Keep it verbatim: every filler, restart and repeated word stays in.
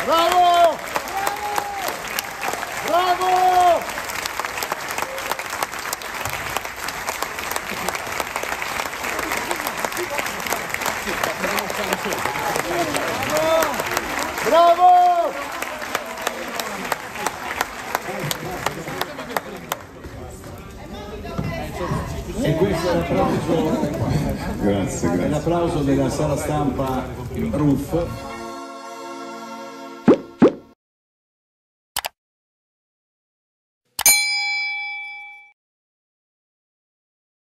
Bravo! Bravo! Bravo! E questo è l'applauso, grazie, grazie. l'applauso della sala stampa Roof.